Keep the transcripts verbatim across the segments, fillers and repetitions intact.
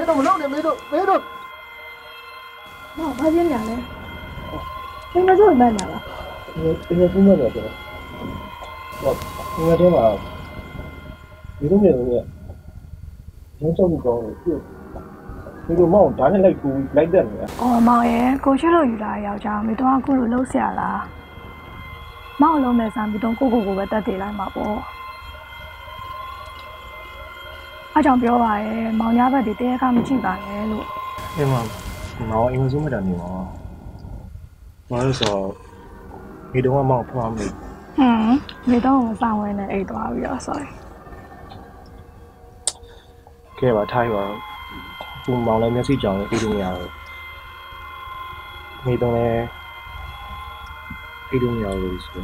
都不弄的，没都没都。 那他今年嘞？应该就是卖年了。 应该应该是那个对。我应该这嘛，你都没有的，你照顾高了，就你都忙，咱这来顾来点的。 哦，冇嘢，過出路遇到要จ้าไม่ต้องกูรู้เสียละမောင်လုံးမဲ့စားပြီးတော့ကိုကိုကိုပဲတက်တည်လိုက်မှာပေါ့အားကြောင့်ပြောပါရဲ့မောင်ညာဘက်ဒီတရက်ကမကြည့်ပါနဲ့လို့အေးမမောင်အင်္ဂလိပ်မတတ်နေပါဘာလို့ဆိုဒီတော့မောင်ဖွားမယ်ဟွန်းနေတော့မဆောင်ဝဲနဲ့အိတ်သွားပြီးတော့ sorry ကဲပါထားရပါသူမောင်လည်းမျက်စိကြောင်အေးလို့မရဘူးနေတော့လည်းအေးလို့မရဘူးဆို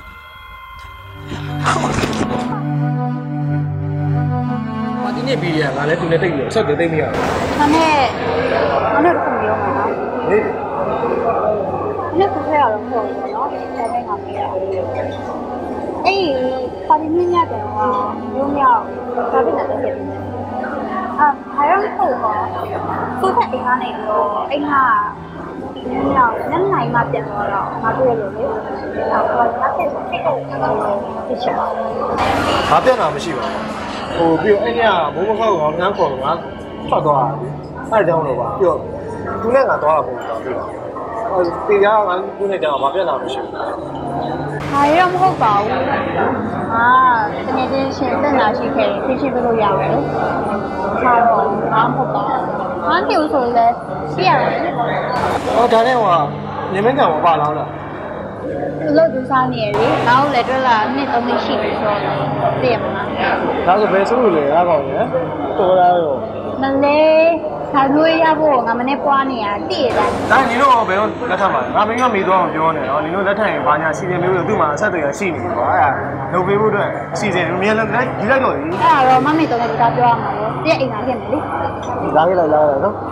ဘာဒီနေ့ပြီးရငါလည်းသူနဲ့တိတ်လို့ဆက်တယ်တိတ်မရဘူးဒါနဲ့ငါတို့ခုပြောမှာနော်ဟေးဒီခုခဲရတော့မဟုတ်ဘူးနော်ဒါနဲ့ငါမေးတာအေးပါတီမြင့်မြတ်တယ်ဟာမျိုးမြောက်ဒါပြနေတယ်ဖြစ်နေအာဟာရုံးဟုတ်ပါသူ့ထက်အိမ်ကနေပြီးတော့အိမ်ကမျိုးမြောက်ညနေမှပြန်တော့တော့ငါတွေ့ရလို့လေတော့ဘာမှဖြစ်ဖြစ်တော့ဖြစ်ချင်ဘာပြန်တာမရှိပါဘူးဟိုပြီးတော့အဲ့ညမိုးမခောက်ကောင်နှမ်းခေါ်တော့ငါထွက်သွားတာအဲ့ကြောင့်လို့ပါပြီးတော့သူနဲ့ငါသွားတာပုံတော့ပြီးတော့ဟိုတေချာငါသူနဲ့ကြောင်ဘာပြန်တာမရှိဘူးဟာရောမဟုတ်ပါဘူးဟာတကယ်ချင်းရှင်တက်လာရှိခဲ့ရင်သိရှိလို့ရတယ်ဟာတော့ဘာမဟုတ်ပါဘူးဟာတူဆိုလဲပြရတယ်ဟောဒါနဲ့ဟိုညမင်းကြောင်ပါလားလားလို့သူစားနေရလေနောက်လည်းတွေ့လာနှစ်သုံးနှစ်ရှိပြီဆိုတော့သိရမလားဒါဆိုဘယ်ဆိုလို့လဲအားကောင်းရယ်တော်လားရောမလေးခါလို့ရဖို့ငါမနဲ့ပွားနေရတည့်ရတယ်ဒါညီတို့ဘယ်တော့လက်ထပ်မှာငါမင်းကမေးသွားအောင်ပြောနေတော့ညီတို့လက်ထပ်ရင်ဘာညာစီစဉ်မျိုးလို့သူ့မှာအဆက်အသွယ်ရှိနေပြီကွာအဲ့ဒါလုပ်ပေးဖို့အတွက်စီစဉ်မြင်လည်းဒီလိုက်တော့ဒီအဲ့ဒါတော့မမေတော့လည်းဒါပြောရမှာလေတည့်အိမ်လာခဲ့မယ်လေလာခဲ့လိုက်လာခဲ့နော်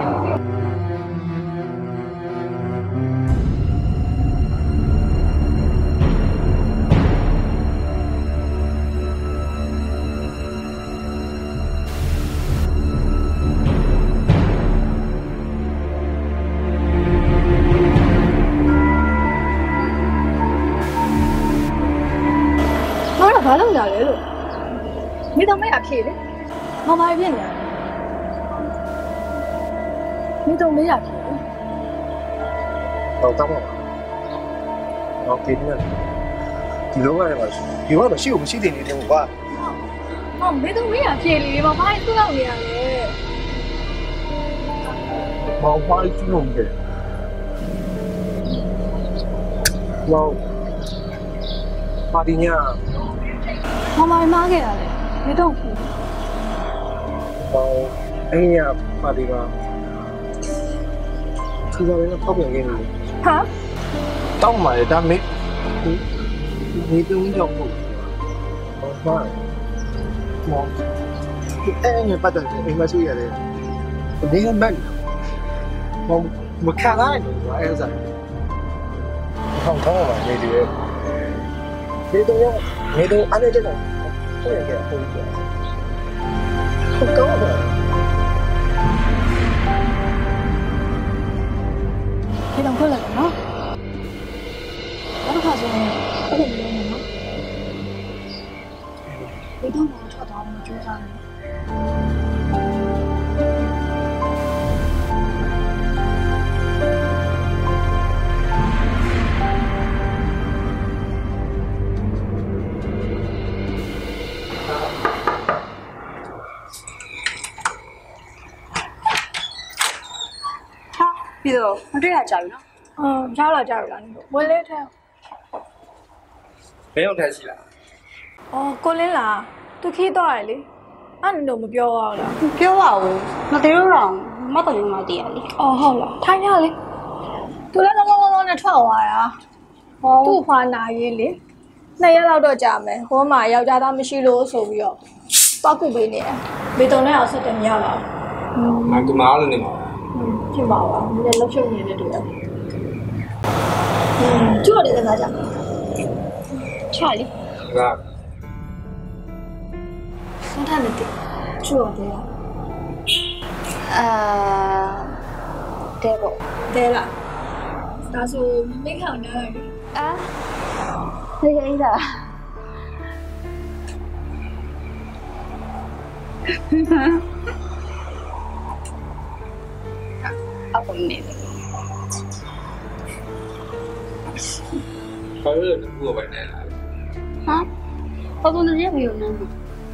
ဘာလုပ်ကြလဲလို့မိတော့မရဖြေလေမမပြည့်နေမိတော့မရဖြေတော့တောင်းပါတော့ကိနေဒီလိုကလည်းဒီကတော့မရှိဘူးမရှိသေးနေတယ်ကွာဟောမိတော့မရဖြေလေမမရဲ့သူ့လောက်နေရလေမောင်ဖွားကြည့်လို့ရတယ်မောင်ပါဒီညာမမမားခဲ့တာလေမတော့ဘူးဟောအဲ့ညပါတီကသူကလည်းဖောက်ပြန်ခဲ့နေတယ်ဟာတောင်းပါလေဒါမေးဒီတုံးကြောက်ဖို့ဟောပါမောအဲ့ညပတ်တယ်အိမ်မဆူရတယ်ဒီကမန်မောမခါလိုက်တော့အဲ့စားဟောတော့ပါနေတယ်ဒီတုံးရောနေတော့အနေနဲ့တော့ဟုတ်ရဲ့ဟုတ်ရဲ့ဟုတ်တော့ပါဒီတော့ခွက်လိုက်နော်နောက်တစ်ခါဆိုရင်အဲ့လိုမျိုးနော်ဒီတော့ထွက်သွားတယ်ကြိုးစားတယ်ပြီးတော့မတွေ့ရကြဘူးနော်အင်းကြားလာကြပြီလားဝယ်လေးထဲဘယ်ရောက်ထဲရှိလားအော်ကိုလင်းလားသူခီးတော့ရလေအဲ့လိုမပြောရဘူးလားပြောပါဦးမသေးတော့တော့မတော်ရုံတော့တည်ရလေအော်ဟုတ်လားထိုင်ရလေသူလည်းလုံးလုံးလုံးနဲ့ထွက်သွားတာဟောသူ့ဖွာနာရေးလေနှစ်ရက်လောက်တော့ကြာမယ်ဟိုမှာယောက်ျားသားမရှိလို့ဆိုပြီးတော့တောက်ကုပေးနေတယ်ဘေတုံနဲ့အောင်ဆက်တယ်မရပါဘူးငါကမားလို့နေမှာဖြစ်ပါပါဒီလည်းလှုပ်ရှုပ်နေတဲ့တွေ့ရတယ်ကျိုးတယ်ကစားကြချာလီကစမ်းထားနေတယ်ကျိုးတယ်အာတဲပေါ့တဲလားဒါဆိုမိခေါင်နေအာဒီကိစ္စအခုနေတယ်ဘာလို့လဲကူကပဲနေလားဟာဘာလို့လဲမယုံနေဘူး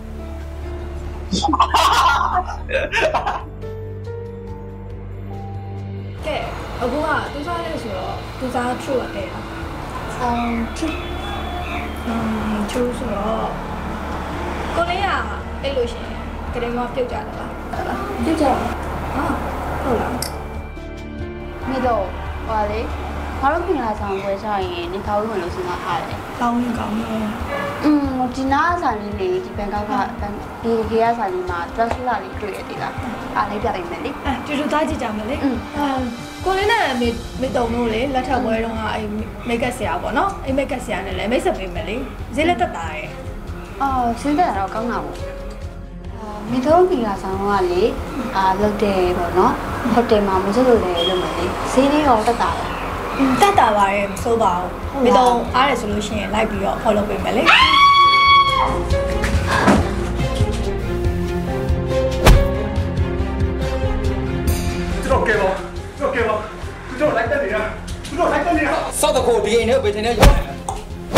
ကဲအခုကသူစားလဲဆိုတော့သူစား true တဲ့။အမ် true အမ် true ဆိုတော့ကိုလေးကအဲ့လိုရှင်ကလေးမပြုတ်ကြတယ်လား။ဟုတ်လား။ပြုတ်ကြ။ဟာဟုတ်လား။မိတော့ဟောလေငါတို့ပြင်လာဆောင်ပွဲကြရင်နေသားဝင်လို့စဉ်းစားထားတယ်ကောင်းကောင်းနော်อืมဒီနားဆိုင်လေးလေဒီဘန်ကောက်ကဒီခေတ်ဆိုင်လေးမှာ dress လာလေးတွေ့ရတယ်လားအားလေးပြလိုက်မယ်လေအဲတူတူသားကြည့်ကြမယ်လေอืมအာကိုလေးနဲ့မေမေတုံတို့လေလက်ထပ်ပွဲတုန်းကအဲ့မိတ်ကပ်ဆရာပေါ့နော်အဲ့မိတ်ကပ်ဆရာနဲ့လည်းမိတ်ဆက်ပေးမယ်လေဈေးလက်တက်တာရဲ့အော်စဉ်းစားတော့ကောင်းတာပေါ့အာမိတော့ပြင်လာဆောင်ကလေအာလုပ်တယ်ပေါ့နော်ဟိုတယ်မှာမစိုးလို့လေလုပ်မယ်လေဈေးလေးရောတက်တာလားတက်တာပါရဲ့မစိုးပါဘူးမေတုံအားရဆိုလို့ရှိရင်လိုက်ပြီးတော့ follow ပေးမယ်လေကျွန်တော်ကဲပါကျွန်တော်ကဲပါကျွန်တော်လိုက်တက်နေတာကျွန်တော်လိုက်တက်နေတာစောက်တကိုဒီအိမ်ထဲပဲထင်နေရောက်နေတယ်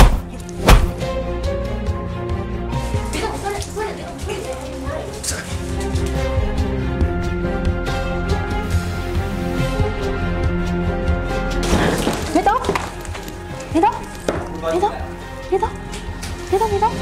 没到，没到，没到，没到，没到，没到。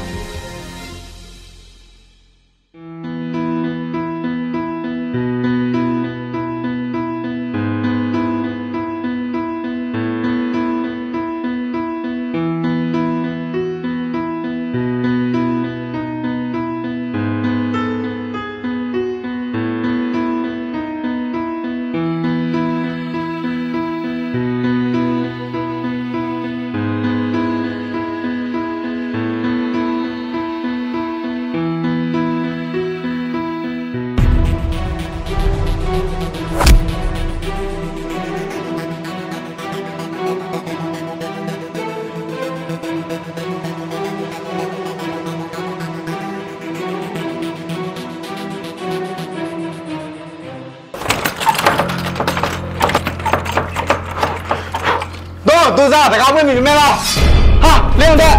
都是啊，大家问明白了？哈，亮的。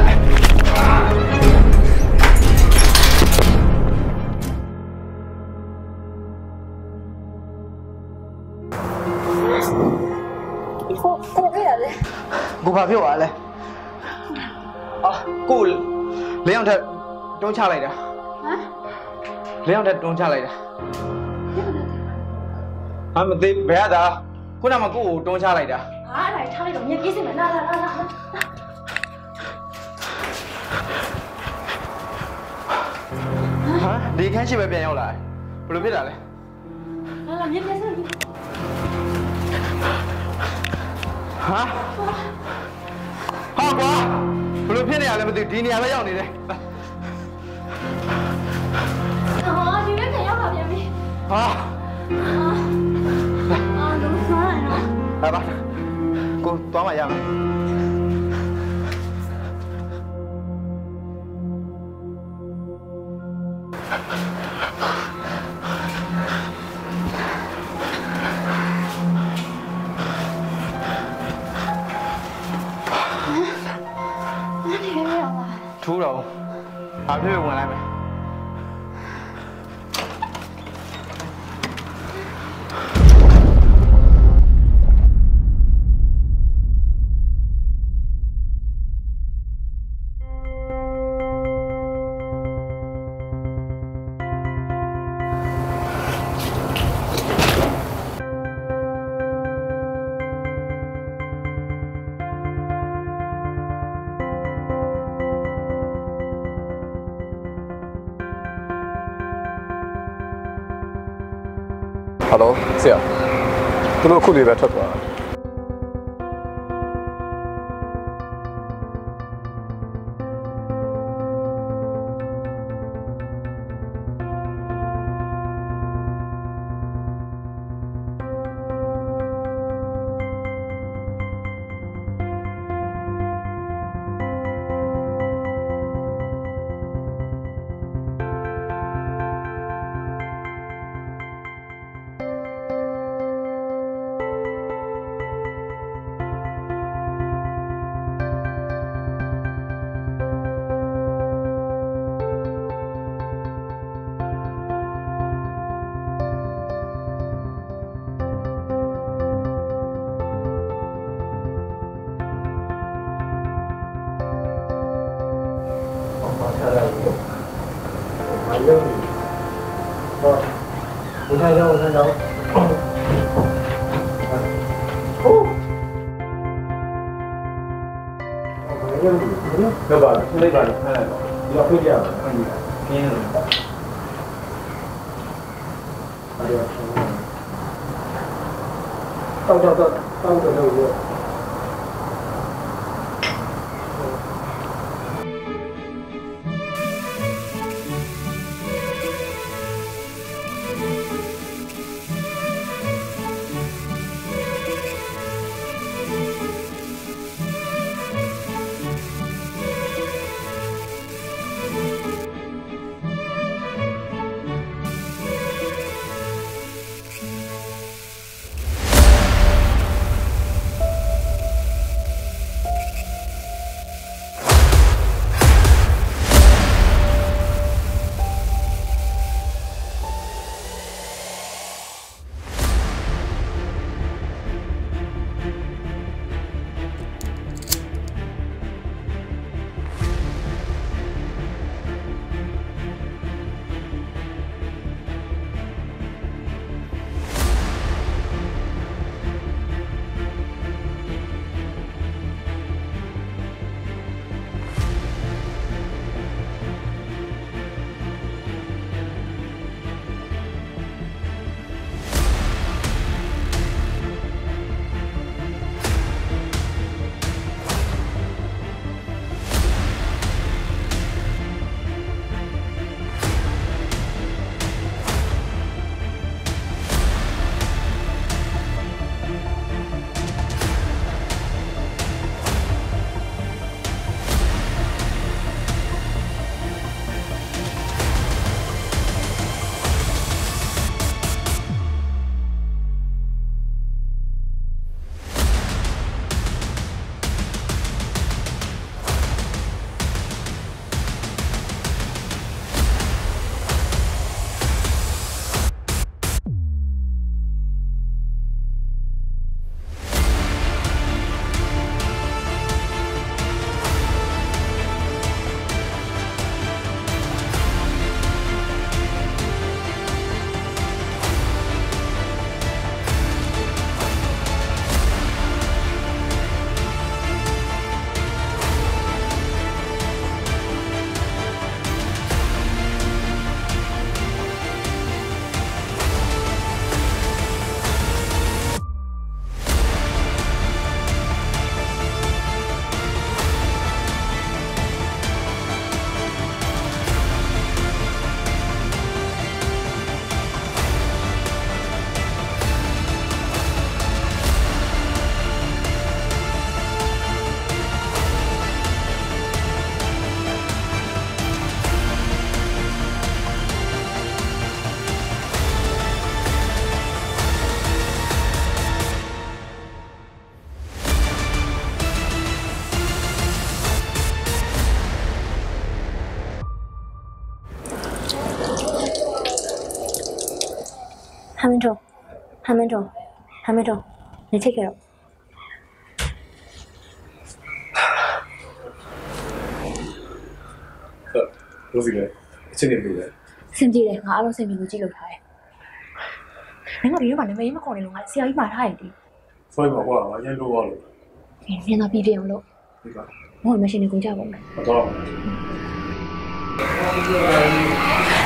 我我这样嘞。 ကိုဘာဖြစ်သွားလဲအာကိုလင်းအောင်ထက်တွန်းချလိုက်တာဟမ်လင်းအောင်ထက်တွန်းချလိုက်တာဟာမသိဘယ်ရတာခုနကကိုကိုတွန်းချလိုက်တာ啊，来，他那种你给谁们？来来来来来。 ဟာဒီခန်းရှိပဲပြန်ရောက်လာဘယ်လိုဖြစ်တာလဲ来来，你别生气。 ဟာဟာကွာဘယ်လိုဖြစ်နေရလဲမသိဒီနေရာပဲရောက်နေတယ်啊，这边肯要跑边边。 ဟာ啊啊，怎么说来着？ 来吧ကိုသွားမှရမယ်ထူးတော့ဘာဖြစ်ဝင်လိုက်မယ်哈喽，ဆရာသူတို့ခုလေးပဲထွက်သွားတာรื่องก็ไม่ใช่แล้วไม่ใช่แล้วโอ้เรื่องก็แบบไม่ได้แค่เราพูดอย่างนี้นี่เดี๋ยวต้องต้องต้องต้องจะเร็วเยอะဟာမင်းတို့ဟာမင်းတို့ဟာမင်းတို့နေချိတ်ကြတော့ဟုတ်လို့စီလေအချင်းနေပြီလေစင်ကြည့်တယ်ငါအားလုံးစင်ပြီလို့ကြည့်လို့ထားတယ်မင်းတို့ဒီတော့မှနာမည်မခေါ်နေလို့ငါဆရာကြီးမှာထားရတယ်ဒီဆိုရင်ပေါ့ကွာအရင်လိုပါလို့နင်တော့ပြီးပြအောင်လို့ဒီကဘာမှမရှိနေကြပါဘူးတော့